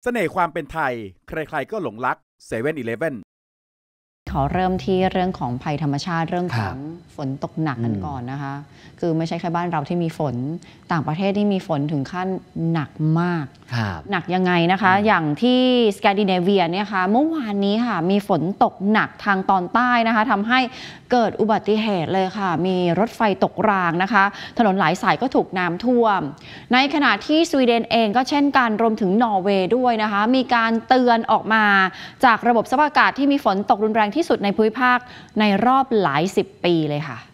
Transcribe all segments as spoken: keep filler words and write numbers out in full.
เสน่ห์ความเป็นไทยใครๆก็หลงรักเซเว่นอีเลฟเว่นขอเริ่มที่เรื่องของภัยธรรมชาติเรื่องของฝนตกหนักกันก่อนนะคะคือไม่ใช่แค่บ้านเราที่มีฝนต่างประเทศที่มีฝนถึงขั้นหนักมากหนักยังไงนะคะอย่างที่สแกนดิเนเวียเนี่ยค่ะเมื่อวานนี้ค่ะมีฝนตกหนักทางตอนใต้นะคะทำให้เกิดอุบัติเหตุเลยค่ะมีรถไฟตกรางนะคะถนนหลายสายก็ถูกน้ำท่วมในขณะที่สวีเดนเองก็เช่นกันรวมถึงนอร์เวย์ด้วยนะคะมีการเตือนออกมาจากระบบสภาพอากาศที่มีฝนตกรุนแรงที่สุดในภูมิภาคในรอบหลายสิบปีเลยค่ะ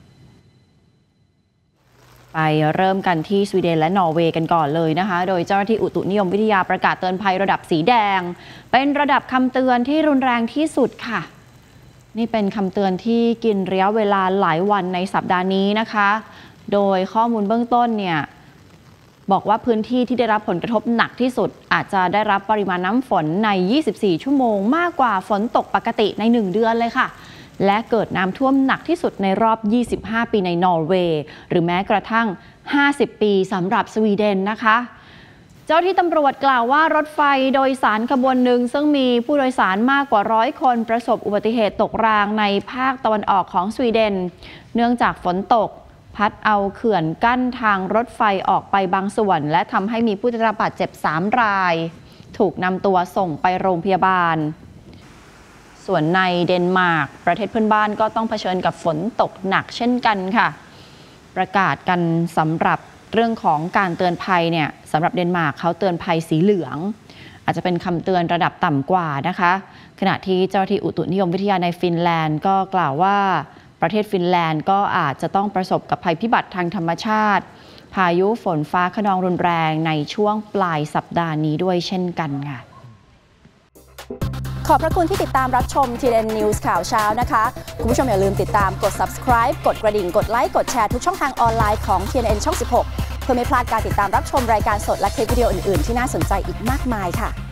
ไปเริ่มกันที่สวีเดนและนอร์เวย์กันก่อนเลยนะคะโดยเจ้าหน้าที่อุตุนิยมวิทยาประกาศเตือนภัยระดับสีแดงเป็นระดับคำเตือนที่รุนแรงที่สุดค่ะนี่เป็นคำเตือนที่กินระยะเวลาหลายวันในสัปดาห์นี้นะคะโดยข้อมูลเบื้องต้นเนี่ยบอกว่าพื้นที่ที่ได้รับผลกระทบหนักที่สุดอาจจะได้รับปริมาณน้ำฝนในยี่สิบสี่ชั่วโมงมากกว่าฝนตกปกติในหนึ่งเดือนเลยค่ะและเกิดน้ำท่วมหนักที่สุดในรอบยี่สิบห้าปีในนอร์เวย์หรือแม้กระทั่งห้าสิบปีสำหรับสวีเดนนะคะเจ้าที่ตำรวจกล่าวว่ารถไฟโดยสารขบวนหนึ่งซึ่งมีผู้โดยสารมากกว่าร้อยคนประสบอุบัติเหตุตกรางในภาคตะวันออกของสวีเดนเนื่องจากฝนตกพัดเอาเขื่อนกั้นทางรถไฟออกไปบางส่วนและทำให้มีผู้ได้รับบาดเจ็บสามรายถูกนำตัวส่งไปโรงพยาบาลส่วนในเดนมาร์กประเทศเพื่อนบ้านก็ต้องเผชิญกับฝนตกหนักเช่นกันค่ะประกาศกันสำหรับเรื่องของการเตือนภัยเนี่ยสำหรับเดนมาร์กเขาเตือนภัยสีเหลืองอาจจะเป็นคำเตือนระดับต่ำกว่านะคะขณะที่เจ้าหน้าที่อุตุนิยมวิทยาในฟินแลนด์ก็กล่าวว่าประเทศฟินแลนด์ก็อาจจะต้องประสบกับภัยพิบัติทางธรรมชาติพายุฝนฟ้าคะนองรุนแรงในช่วงปลายสัปดาห์นี้ด้วยเช่นกันค่ะขอบพระคุณที่ติดตามรับชม ที เอ็น News ข่าวเช้านะคะคุณผู้ชมอย่าลืมติดตามกด Subscribe กดกระดิ่งกดไลค์กดแชร์ทุกช่องทางออนไลน์ของ ที เอ็น เอ็น ช่อง สิบหกเพื่อไม่พลาดการติดตามรับชมรายการสดและคลิปวิดีโออื่นๆที่น่าสนใจอีกมากมายค่ะ